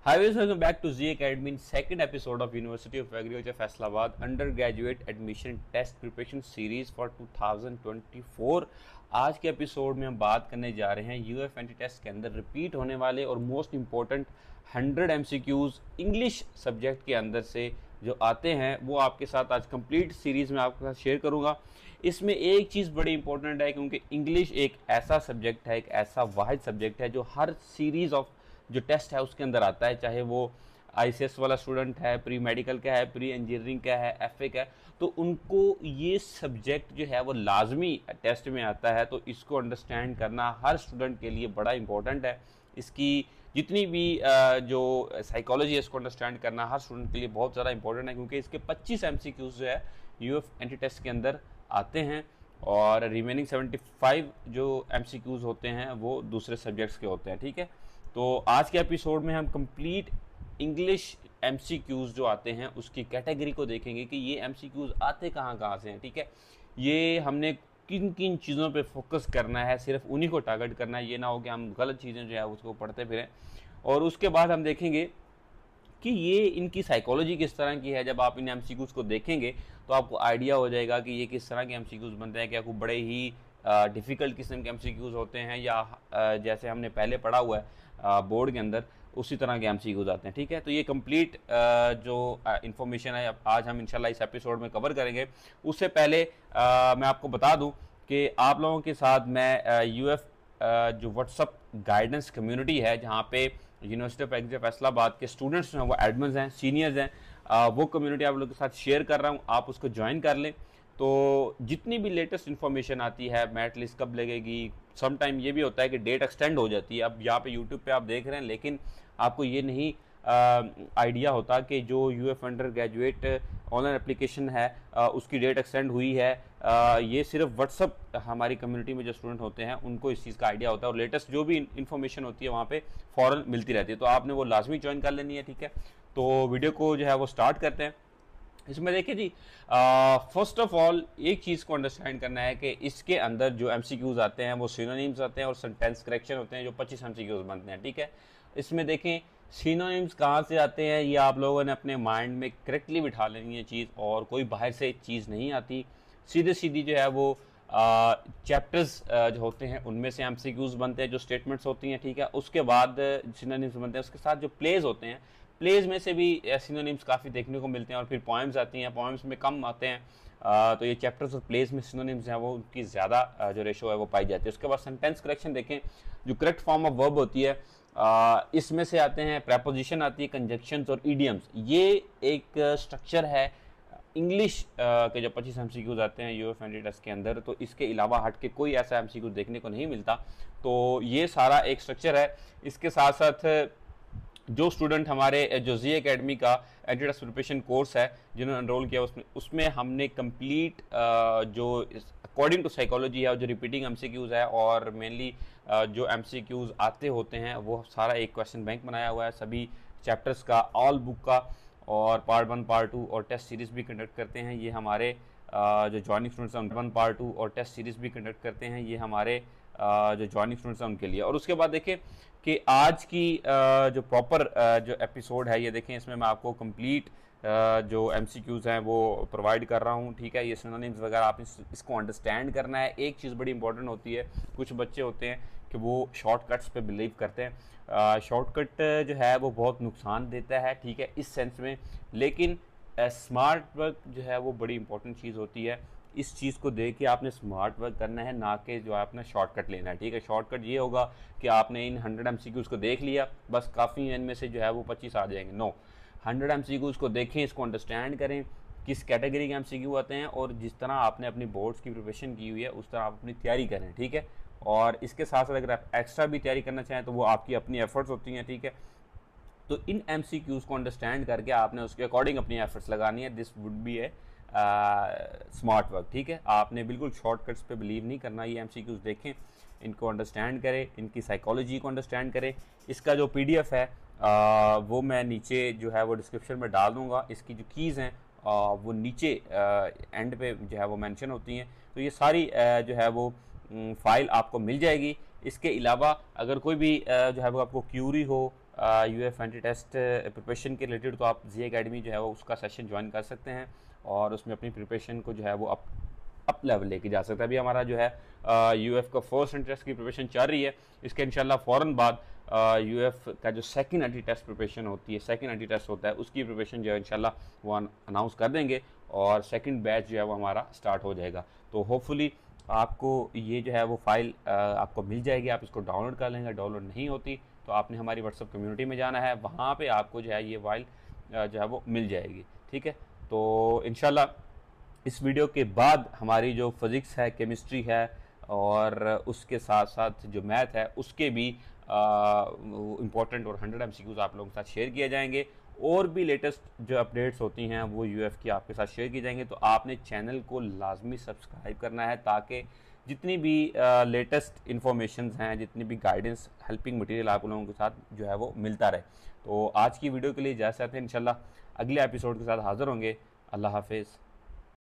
Hi, guys, welcome back to Zacademy in second episode of University of Agriculture Faisalabad Undergraduate Admission Test Preparation Series for 2024। आज के episode में हम बात करने जा रहे हैं यूएफ एंट्री टेस्ट के अंदर रिपीट होने वाले और most important 100 MCQs English subject के अंदर से जो आते हैं वो आपके साथ आज कंप्लीट सीरीज़ में आपके साथ शेयर करूंगा। इसमें एक चीज़ बड़ी इंपॉर्टेंट है क्योंकि इंग्लिश एक ऐसा सब्जेक्ट है, एक ऐसा वाहिद सब्जेक्ट है जो हर सीरीज़ ऑफ जो टेस्ट है उसके अंदर आता है, चाहे वो आईसीएस वाला स्टूडेंट है, प्री मेडिकल का है, प्री इंजीनियरिंग का है, एफए का है, तो उनको ये सब्जेक्ट जो है वो लाजमी टेस्ट में आता है। तो इसको अंडरस्टैंड करना हर स्टूडेंट के लिए बड़ा इंपॉर्टेंट है। इसकी जितनी भी जो साइकोलॉजी है इसको अंडरस्टैंड करना हर स्टूडेंट के लिए बहुत ज़्यादा इंपॉर्टेंट है क्योंकि इसके 25 MCQs जो है यूएफ एंट्री टेस्ट के अंदर आते हैं और रिमेनिंग 75 जो MCQs होते हैं वो दूसरे सब्जेक्ट्स के होते हैं। ठीक है, तो आज के एपिसोड में हम कंप्लीट इंग्लिश MCQs जो आते हैं उसकी कैटेगरी को देखेंगे कि ये MCQs आते कहाँ से हैं। ठीक है, ये हमने किन किन चीज़ों पे फोकस करना है, सिर्फ उन्हीं को टारगेट करना है, ये ना हो कि हम गलत चीज़ें जो है उसको पढ़ते फिरें। और उसके बाद हम देखेंगे कि ये इनकी साइकोलॉजी किस तरह की है। जब आप इन MCQs को देखेंगे तो आपको आइडिया हो जाएगा कि ये किस तरह के MCQs बनते हैं, क्या कोई बड़े ही डिफ़िकल्ट किस्म के MCQs होते हैं या जैसे हमने पहले पढ़ा हुआ है बोर्ड के अंदर उसी तरह के MCQs आते हैं। ठीक है, तो ये कंप्लीट जो इन्फॉर्मेशन है आज हम इंशाल्लाह इस एपिसोड में कवर करेंगे। उससे पहले मैं आपको बता दूं कि आप लोगों के साथ मैं यूएफ जो व्हाट्सअप गाइडेंस कम्युनिटी है जहाँ पे यूनिवर्सिटी ऑफ एग्रीकल्चर फैसलाबाद के स्टूडेंट्स हैं, वो एडमिन्स हैं, सीनियर्स हैं, वो कम्युनिटी आप लोगों के साथ शेयर कर रहा हूँ। आप उसको ज्वाइन कर लें तो जितनी भी लेटेस्ट इन्फॉर्मेशन आती है, मेरिट लिस्ट कब लगेगी, सम टाइम ये भी होता है कि डेट एक्सटेंड हो जाती है। अब यहाँ पे यूट्यूब पे आप देख रहे हैं लेकिन आपको ये नहीं आइडिया होता कि जो UF undergraduate online application है उसकी डेट एक्सटेंड हुई है। ये सिर्फ व्हाट्सअप हमारी कम्युनिटी में जो स्टूडेंट होते हैं उनको इस चीज़ का आइडिया होता है और लेटेस्ट जो भी इन्फॉर्मेशन होती है वहाँ पे फ़ौरन मिलती रहती है, तो आपने वो लाजमी ज्वाइन कर लेनी है। ठीक है, तो वीडियो को जो है वो स्टार्ट करते हैं। इसमें देखिए जी, फर्स्ट ऑफ ऑल एक चीज़ को अंडरस्टैंड करना है कि इसके अंदर जो MCQs आते हैं वो सिनोनिम्स आते हैं और सेंटेंस करेक्शन होते हैं जो 25 MCQs बनते हैं। ठीक है, इसमें देखें सिनोनिम्स कहाँ से आते हैं, ये आप लोगों ने अपने माइंड में करेक्टली बिठा लेनी है चीज़, और कोई बाहर से चीज़ नहीं आती। सीधी जो है वो चैप्टर्स जो होते हैं उनमें से MCQs बनते हैं, जो स्टेटमेंट्स होती हैं। ठीक है, उसके बाद सिनोनिम्स बनते हैं, उसके साथ जो प्लेज होते हैं, प्लेज में से भी सिनोनिम्स काफ़ी देखने को मिलते हैं, और फिर पोएम्स आती हैं, पोएम्स में कम आते हैं। तो ये चैप्टर्स और प्लेज में सिनोनिम्स हैं वो उनकी ज़्यादा जो रेशो है वो पाई जाती है। उसके बाद सेंटेंस करेक्शन देखें, जो करेक्ट फॉर्म ऑफ वर्ब होती है इसमें से आते हैं प्रेपोजिशन आती है, कंजक्शंस और ईडियम्स। ये एक स्ट्रक्चर है इंग्लिश के जो 25 MCQs आते हैं यूएफ एंट्री टेस्ट के अंदर, तो इसके अलावा हट के कोई ऐसा MCQ देखने को नहीं मिलता। तो ये सारा एक स्ट्रक्चर है। इसके साथ साथ जो स्टूडेंट हमारे जो Zacademy का एंट्री टेस्ट प्रिपरेशन कोर्स है जिन्होंने एनरोल किया उसमें हमने कंप्लीट जो अकॉर्डिंग टू साइकोलॉजी है और जो रिपीटिंग MCQs है और मेनली जो MCQs आते होते हैं वो सारा एक क्वेश्चन बैंक बनाया हुआ है सभी चैप्टर्स का, ऑल बुक का, और पार्ट 1 पार्ट 2 और टेस्ट सीरीज़ भी कंडक्ट करते हैं। ये हमारे जो जॉइनिंग स्टूडेंट्स हैं 1 पार्ट 2 और टेस्ट सीरीज़ भी कंडक्ट करते हैं, ये हमारे जो जॉइनिंग स्टूडेंट्स हैं उनके लिए। और उसके बाद देखें कि आज की जो प्रॉपर जो एपिसोड है ये देखें, इसमें मैं आपको कंप्लीट जो MCQs हैं वो प्रोवाइड कर रहा हूँ। ठीक है, ये सिनोनिम्स वगैरह आप इसको अंडरस्टैंड करना है। एक चीज़ बड़ी इंपॉर्टेंट होती है, कुछ बच्चे होते हैं कि वो शॉर्टकट्स पे बिलीव करते हैं। शॉर्टकट जो है वो बहुत नुकसान देता है, ठीक है, इस सेंस में, लेकिन स्मार्ट वर्क जो है वो बड़ी इंपॉर्टेंट चीज़ होती है। इस चीज़ को देख के आपने स्मार्ट वर्क करना है, ना कि जो आपने शॉर्टकट लेना है। ठीक है, शॉर्टकट ये होगा कि आपने इन 100 MCQs को देख लिया, बस काफ़ी है, इनमें से जो है वो 25 आ जाएंगे। नो, 100 MCQs को देखें, इसको अंडरस्टैंड करें किस कैटेगरी के MCQ आते हैं, और जिस तरह आपने अपनी बोर्ड्स की प्रिपरेशन की हुई है उस तरह आप अपनी तैयारी करें। ठीक है, और इसके साथ साथ अगर आप एक्स्ट्रा भी तैयारी करना चाहें तो वो आपकी अपनी एफर्ट्स होती हैं। ठीक है, तो इन MCQs को अंडरस्टैंड करके आपने उसके अकॉर्डिंग अपनी एफर्ट्स लगानी है। This would be a smart work. ठीक है, आपने बिल्कुल शॉर्टकट्स पे बिलीव नहीं करना। ये MCQs देखें, इनको अंडरस्टैंड करें, इनकी साइकोलॉजी को अंडरस्टैंड करें। इसका जो PDF है वो मैं नीचे जो है वो डिस्क्रिप्शन में डाल दूँगा। इसकी जो कीज़ हैं वो नीचे एंड पे जो है वो मेंशन होती हैं, तो ये सारी जो है वो फाइल आपको मिल जाएगी। इसके अलावा अगर कोई भी जो है वो आपको क्यूरी हो यूएफ एंट्री टेस्ट प्रिपरेशन के रिलेटेड, तो आप जी एकेडमी जो है वो उसका सेशन ज्वाइन कर सकते हैं और उसमें अपनी प्रिपरेशन को जो है वो अप लेवल लेके जा सकता है। अभी हमारा जो है यूएफ का फर्स्ट एंट्री टेस्ट की प्रिपरेशन चल रही है, इसके इंशाल्लाह फ़ौरन बाद यूएफ का जो सेकंड एंट्री टेस्ट प्रिपरेशन होती है, सेकंड एंट्री टेस्ट होता है, उसकी प्रिपरेशन जो है इंशाल्लाह वो अनाउंस कर देंगे और सेकंड बैच जो है वो हमारा स्टार्ट हो जाएगा। तो होपफुली आपको ये जो है वो फाइल आपको मिल जाएगी, आप इसको डाउनलोड कर लेंगे। डाउनलोड नहीं होती तो आपने हमारी व्हाट्सएप कम्युनिटी में जाना है, वहाँ पे आपको जो है ये फाइल जो है वो मिल जाएगी। ठीक है, तो इंशाल्लाह इस वीडियो के बाद हमारी जो फिज़िक्स है, केमिस्ट्री है और उसके साथ साथ जो मैथ है उसके भी इम्पोर्टेंट और 100 MCQs आप लोगों के साथ शेयर किए जाएंगे। और भी लेटेस्ट जो अपडेट्स होती हैं वो यूएफ की आपके साथ शेयर की जाएंगे। तो आपने चैनल को लाजमी सब्सक्राइब करना है ताकि जितनी भी लेटेस्ट इन्फॉर्मेशंस हैं, जितनी भी गाइडेंस हेल्पिंग मटेरियल आप लोगों के साथ जो है वो मिलता रहे। तो आज की वीडियो के लिए इजाज़त है, इंशाल्लाह अगले एपिसोड के साथ हाज़िर होंगे। अल्लाह हाफिज़।